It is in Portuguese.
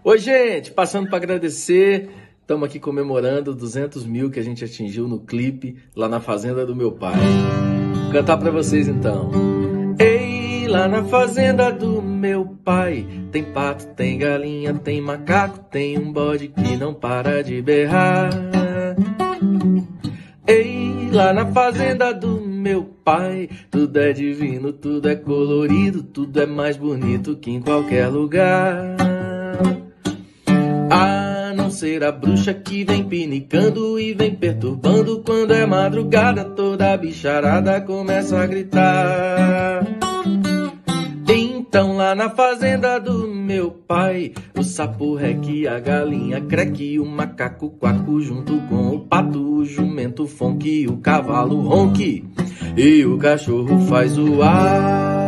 Oi, gente, passando para agradecer, estamos aqui comemorando 200 mil que a gente atingiu no clipe lá na fazenda do meu pai. Vou cantar para vocês então. Ei, lá na fazenda do meu pai, tem pato, tem galinha, tem macaco, tem um bode que não para de berrar. Ei, lá na fazenda do meu pai, tudo é divino, tudo é colorido, tudo é mais bonito que em qualquer lugar. A não ser a bruxa que vem pinicando e vem perturbando. Quando é madrugada, toda a bicharada começa a gritar. Então lá na fazenda do meu pai, o sapo reque, a galinha creque, o macaco quaco junto com o pato, o jumento fonque, o cavalo ronque e o cachorro faz o ar.